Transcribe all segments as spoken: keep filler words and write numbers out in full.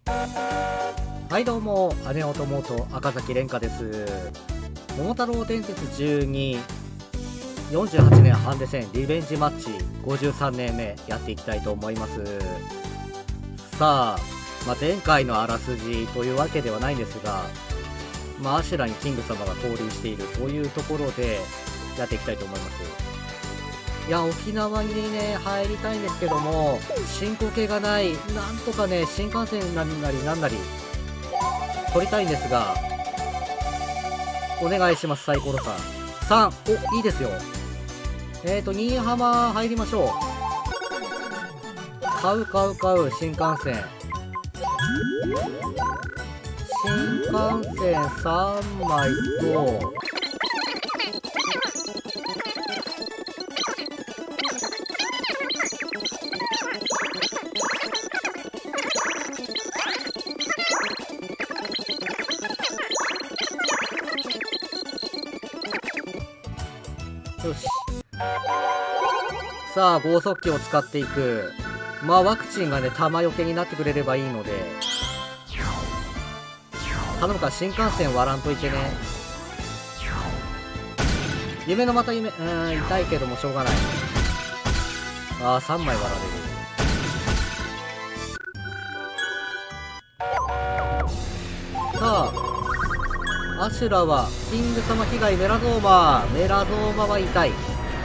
はいどうも、姉弟赤崎蓮華です。桃太郎電鉄じゅうに、よんじゅうはちねんハンデ戦リベンジマッチごじゅうさんねんめやっていきたいと思います。さあ、まあ、前回のあらすじというわけではないんですが、まあ、アシュラにキング様が降臨しているというところでやっていきたいと思います。いや、沖縄にね、入りたいんですけども、進行形がない。なんとかね、新幹線なりなんなり、取りたいんですが、お願いします、サイコロさん。さん、お、いいですよ。えーと、新居浜入りましょう。買う買う買う、新幹線。新幹線さんまいと、よし。さあ、剛速球を使っていく。まあ、ワクチンがね、弾よけになってくれればいいので。頼むから、新幹線割らんといてね。夢のまた夢。うーん、痛いけどもしょうがない。ああ、さんまい割られる。さあ、アシュラは、キング様被害メラゾーマ。メラゾーマは痛い。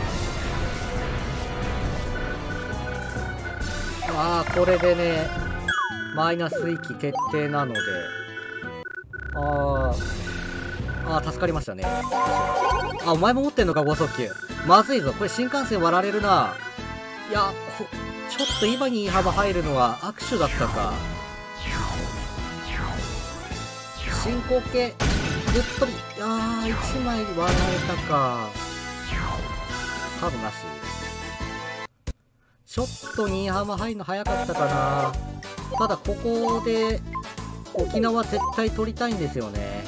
ああ、これでね、マイナスいち決定なので、あーあー、助かりましたね。あ、お前も持ってんのか、剛速球。まずいぞ、これ新幹線割られるな。いや、こちょっと今に幅入るのは握手だったか。進行形、ぶっ飛び、いやー、いちまい割られたか。カードなし。ちょっと新居浜入るの早かったかな。ただここで沖縄絶対取りたいんですよね。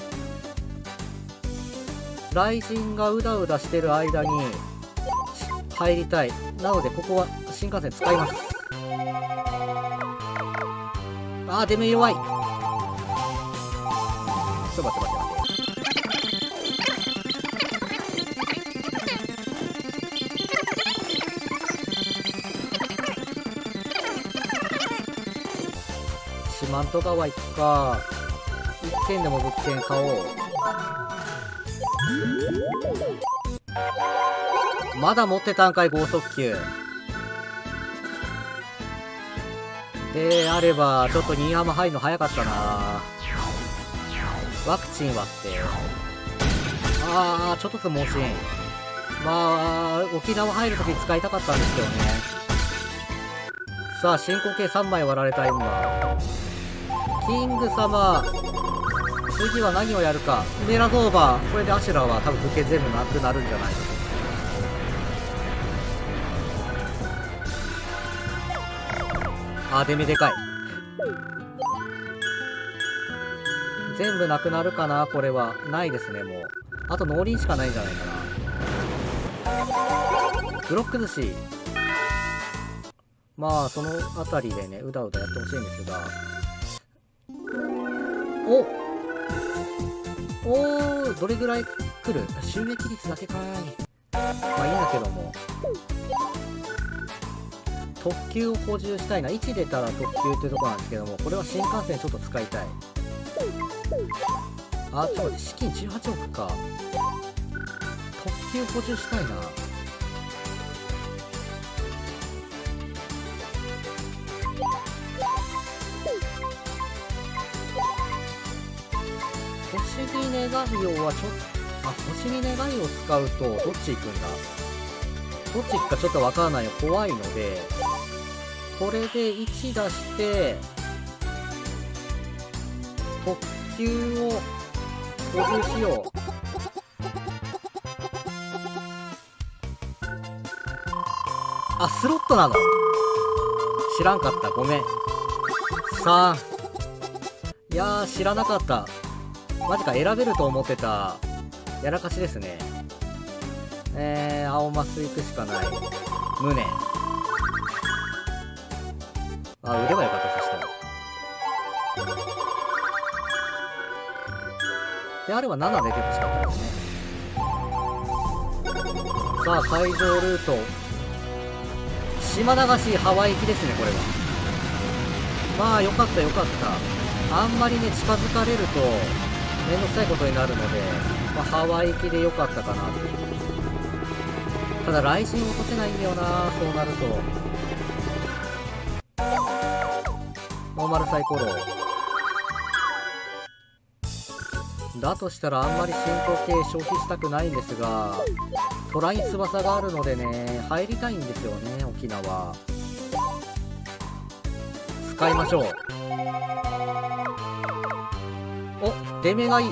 雷神がうだうだしてる間に入りたい。なのでここは新幹線使います。あー、出目弱い。ちょっと待って待って待って。四万十川行くか。一軒でも物件買おう。まだ持ってたんかい、剛速球。であれば、ちょっと新居浜入るの早かったな。ワクチン割って。あー、ちょっとずつ盲信。まあ、沖縄入るとき使いたかったんですけどね。さあ、進行形さんまい割られた今。キング様、次は何をやるか。メラゾーバー。これでアシュラは多分武家全部なくなるんじゃないかと。あ、出目でかい。全部なくなるかな、これは。ないですね、もう。あと農林しかないんじゃないかな。ブロック寿司。まあ、そのあたりでね、うだうだやってほしいんですが。おおー、どれぐらい来る？収益率だけかーい。まあいいんだけども。特急を補充したいな。いち出たら特急っていうところなんですけども、これは新幹線ちょっと使いたい。あ、ちょっと待って、資金じゅうはちおくか。特急補充したいな。星に願いをはちょっと、あ、星に願いを使うと、どっち行くんだ？どっち行くかちょっとわからないよ。怖いので、これでいち出して、特急を補充しよう。あ、スロットなの？知らんかった。ごめん。さん。いやー、知らなかった。マジか、選べると思ってた。やらかしですね。えー、青マス行くしかない。無念。あ、売ればよかった、そしたら。 であればなな出てほしかったですね。さあ海上ルート島流しハワイ行きですね。これはまあよかったよかった。あんまりね近づかれるとめんどくさいことになるので、まあ、ハワイ行きでよかったかなと。ただ雷神を落とせないんだよな、そうなると。ノーマルサイコロだとしたらあんまり進行形消費したくないんですが、虎に翼があるのでね入りたいんですよね。沖縄使いましょう。お、出目がいい。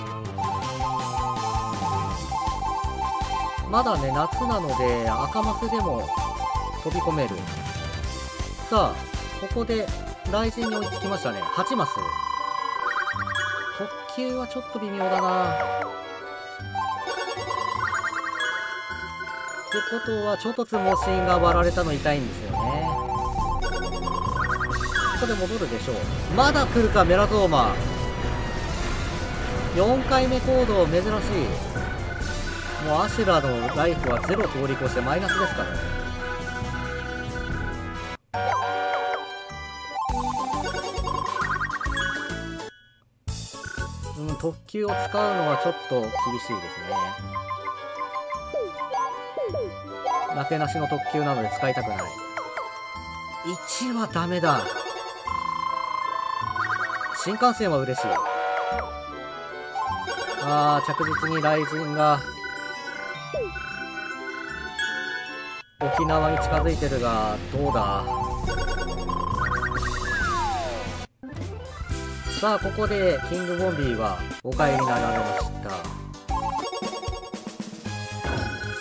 まだね夏なので赤マスでも飛び込める。さあここで雷神に追いつきましたね。はちマス。特急はちょっと微妙だな。ってことは衝突模進が割られたの痛いんですよね。ここで戻るでしょう。まだ来るかメラゾーマ。よんかいめ行動珍しい。もうアシュラのライフはゼロ通り越してマイナスですからね。うん、特急を使うのはちょっと厳しいですね。なけなしの特急なので使いたくない。いちはダメだ。新幹線は嬉しい。あー、着実に雷神が沖縄に近づいてるが、どうだ。さあここでキングボンビーはお帰りになられました。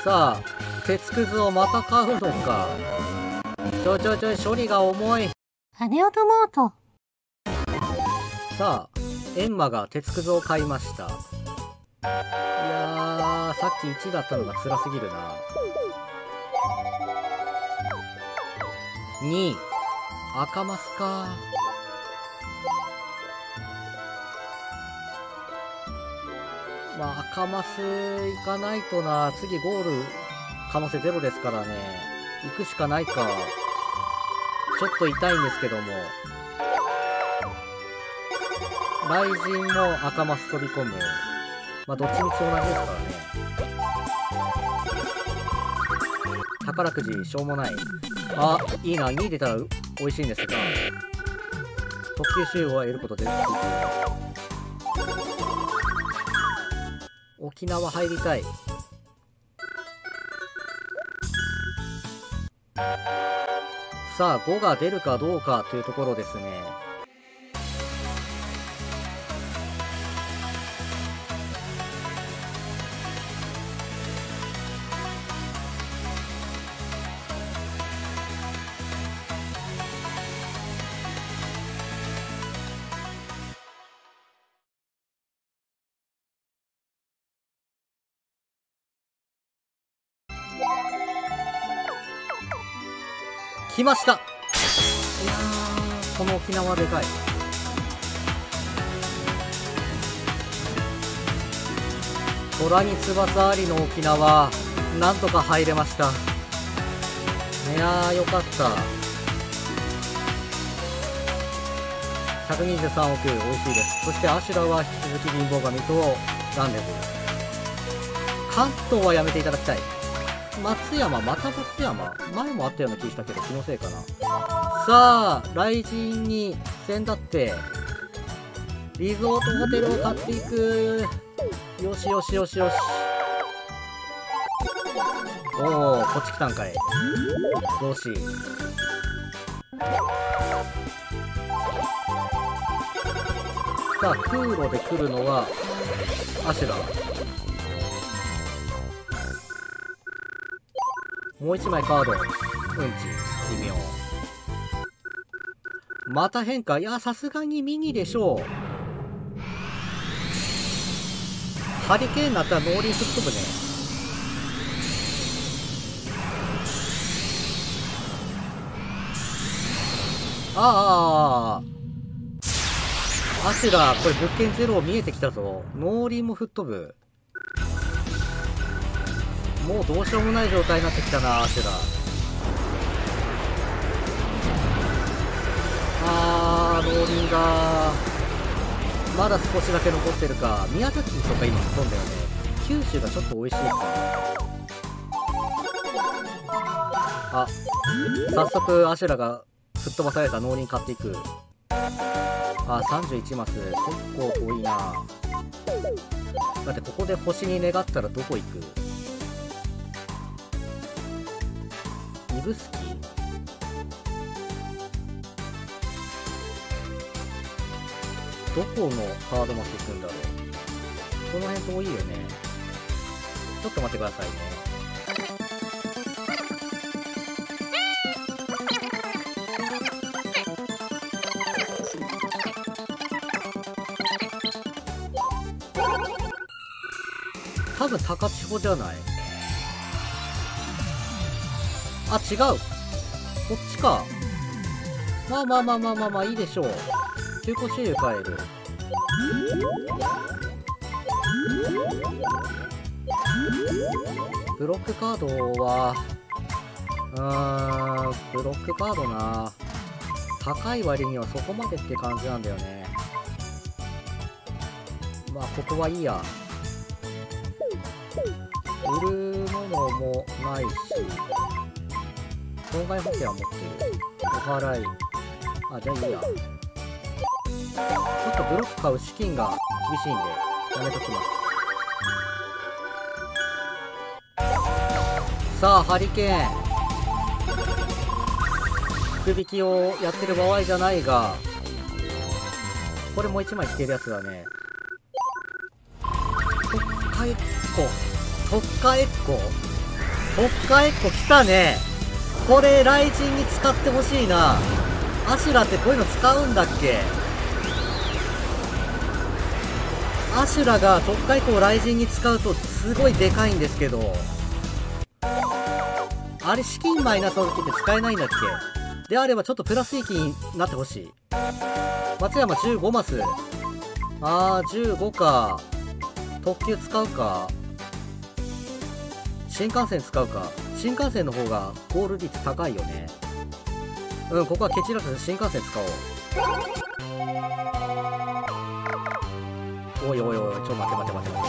さあ鉄くずをまた買うのか。ちょいちょいちょい処理が重い。 羽音モート。 さあエンマが鉄くずを買いました。いやーさっきいちだったのが辛すぎるな。に赤マスか。まあ赤マス行かないとな。次ゴール可能性ゼロですからね。行くしかないか。ちょっと痛いんですけども、雷神も赤マス飛び込む。まあどっちみち同じですからね。宝くじしょうもない。あ、いいな。に出たら美味しいんですが、特急集合は得ることできる。沖縄入りたい。さあごが出るかどうかというところですね。来ました。いやーこの沖縄でかい。虎に翼ありの沖縄、なんとか入れました。いやーよかった。ひゃくにじゅうさんおく美味しいです。そしてアシュラは引き続き貧乏神とランデブー。関東はやめていただきたい。松山、また松山、前もあったような気したけど気のせいかな。さあ雷神に先立ってリゾートホテルを買っていく。よしよしよしよし。おおこっち来たんかい。どうし。さあ空路で来るのはアシュラ。もう一枚カード。うんち微妙。また変化。いやさすがにミニでしょう。ハリケーンになったらノーリー吹っ飛ぶね。ああアシュラ、これ物件ゼロ見えてきたぞ。農林も吹っ飛ぶ。もうどうしようもない状態になってきたな、アシュラ。あー、農林がまだ少しだけ残ってるか。宮崎とか今吹っ飛んだよね。九州がちょっと美味しいか。あ、早速アシュラが吹っ飛ばされた農林買っていく。あ、さんじゅういちマス。結構遠いな。だってここで星に願ったらどこ行く？指宿？どこのカードマス行くんだろう。この辺遠いよね。ちょっと待ってくださいね。多分高千穂じゃない？あ、違う。こっちか。まあまあまあまあまあまあいいでしょう。中古シール買える。ブロックカードは、うーん、ブロックカードな。高い割にはそこまでって感じなんだよね。まあ、ここはいいや。売るものもないし、損害保険は持ってる。お払い。あ、じゃあいいや。ちょっとブロック買う資金が厳しいんで、やめときます。さあ、ハリケーン。福引きをやってる場合じゃないが、これもう一枚引けるやつだね。特化エッコ。特化エッコ特化エッコ来たね。これ、雷神に使ってほしいな。アシュラってこういうの使うんだっけ？アシュラが特化エッコを雷神に使うとすごいでかいんですけど。あれ、資金マイナスの時って使えないんだっけ？であればちょっとプラス益になってほしい。松山じゅうごマス。あー、じゅうごか。特急使うか。新幹線使うか。新幹線の方がゴール率高いよね。うん、ここはケチらず新幹線使おう。おいおいおい、ちょ、待て待て待て待て。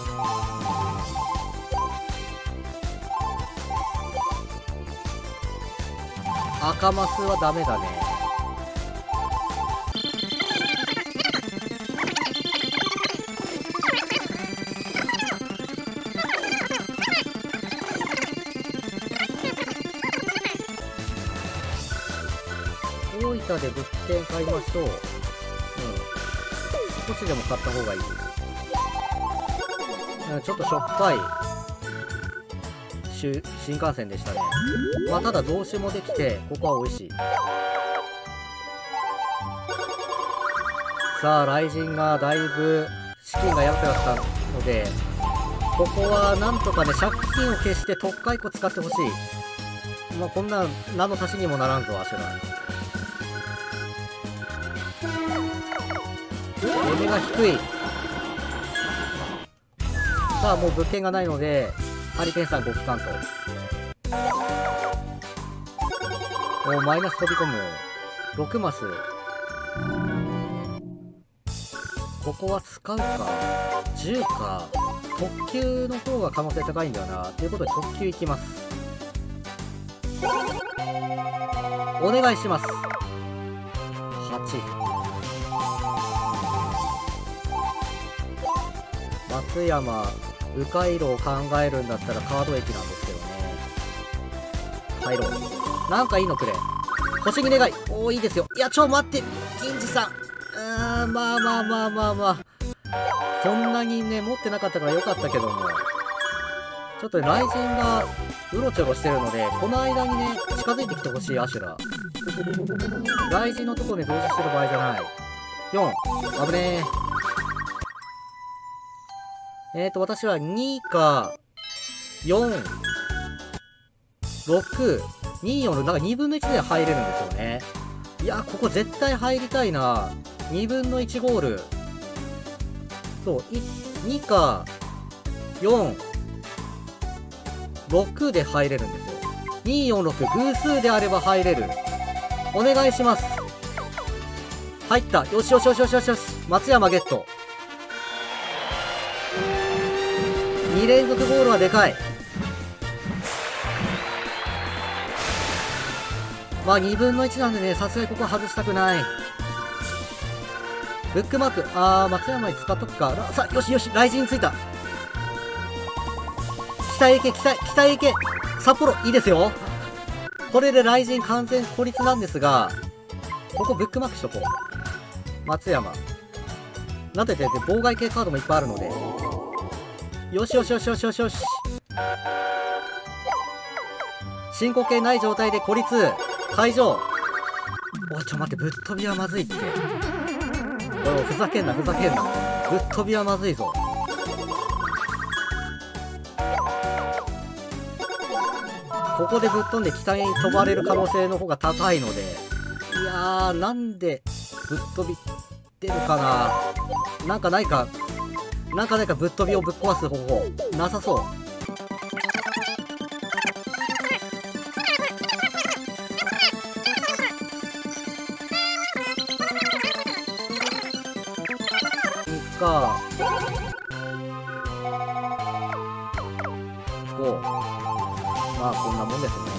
赤マスはダメだね。大分で物件買いましょう。うん。少しでも買った方がいい。うん、ちょっとしょっぱい新幹線でしたね。まあただ増資もできて、ここは美味しい。さあ、雷神がだいぶ資金がやばくなったので、ここはなんとかね、借金を消して特化いっこ使ってほしい。まあこんなん何の足しにもならんぞ、アシュラ。レベが低い。さあ、もう物件がないので、ハリケーンさんご帰還と。お、マイナス飛び込む。ろくマス。ここは使うか。じゅうか。特急の方が可能性高いんだよな。ということで特急行きます。お願いします。はち。松山、迂回路を考えるんだったらカード駅なんですけどね。入ろう。なんかいいのくれ。星に願い。おー、いいですよ。いや、ちょ、待って。銀次さん。うーん、まあまあまあまあまあ。そんなにね、持ってなかったからよかったけども。ちょっと雷神がうろちょろしてるので、この間にね、近づいてきてほしい、アシュラ。雷神のところに同時してる場合じゃない。よん。危ねー。えーと、私はにか、よん、ろく、に、よん、なんかにぶんのいちで入れるんですよね。いや、ここ絶対入りたいな。 にぶんのいちゴール。そう、にかよん、ろくで入れるんですよ。に、よん、ろく、偶数であれば入れる。お願いします。入った。よしよしよしよしよしよし。松山ゲット。に連続ゴールはでかい。まあにぶんのいちなんでね、さすがにここは外したくない。ブックマーク。あー、松山に使っとくか。さあ、よしよし、雷神についた。北へ行け、北へ、北へ行け。札幌、いいですよ。これで雷神完全孤立なんですが、ここブックマークしとこう。松山。なんといって、妨害系カードもいっぱいあるので。よしよしよしよしよしよし。進行形ない状態で孤立。解除。おい、ちょ待って、ぶっ飛びはまずいって。おい、ふざけんな、ふざけんな。ぶっ飛びはまずいぞ。ここでぶっ飛んで北に飛ばれる可能性の方が高いので。いやー、なんで、ぶっ飛び、出るかな。なんかないか、なんかないかぶっ飛びをぶっ壊す方法、なさそう。かこう、まあこんなもんですね。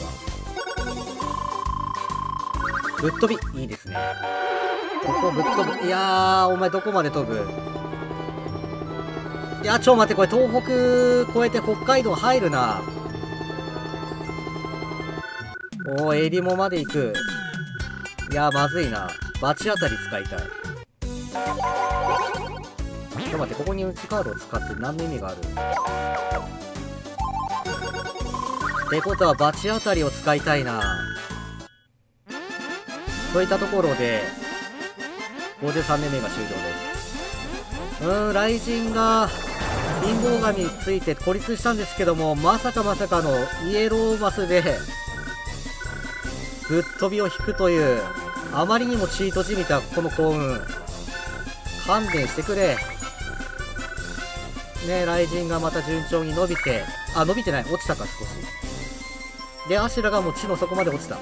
ぶっ飛びいいですね。ここぶっ飛ぶ。いやー、お前どこまで飛ぶ。いや、ちょ待って、これ東北越えて北海道入るな。おー、襟裳まで行く。いやー、まずいな。バチ当たり使いたい。ちょっと待って、ここに内カードを使って何の意味がある？ってことはバチ当たりを使いたいな。そういったところでごじゅうさんねんめが終了です。うーん、雷神が貧乏神について孤立したんですけども、まさかまさかのイエローマスでぶっ飛びを引くという、あまりにもチートじみたこの幸運、勘弁してくれ。ね、雷神がまた順調に伸びて、あ、伸びてない、落ちたか少し。で、アシュラがもう地の底まで落ちた。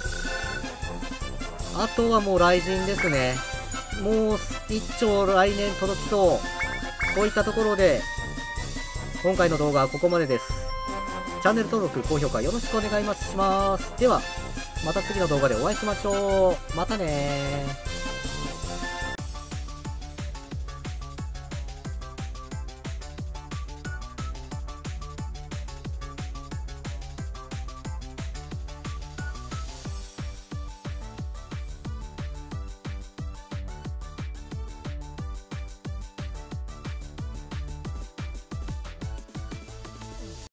あとはもう雷神ですね。もう一丁来年届きそう。こういったところで、今回の動画はここまでです。チャンネル登録、高評価よろしくお願いします。では、また次の動画でお会いしましょう。またねー。